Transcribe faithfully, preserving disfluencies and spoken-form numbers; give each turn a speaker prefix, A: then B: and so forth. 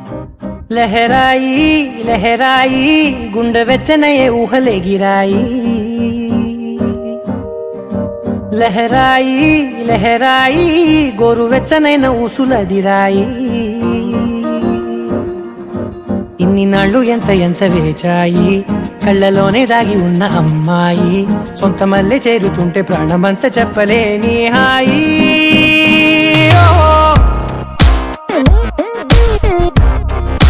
A: లహరాయి లహరాయి గుండె వెచ్చనయే ఊహలేగిరాయి లహరాయి లహరాయి గోరు వెచ్చనైన ఊసులదిరాయి ఇన్ని నాళ్ళు ఎంత ఎంత వేచాయి కళ్ళలోనే దాగి ఉన్న అమ్మాయి సొంత మల్లె చేరుతుంటే ప్రాణమంతా చెప్పలేని హాయి.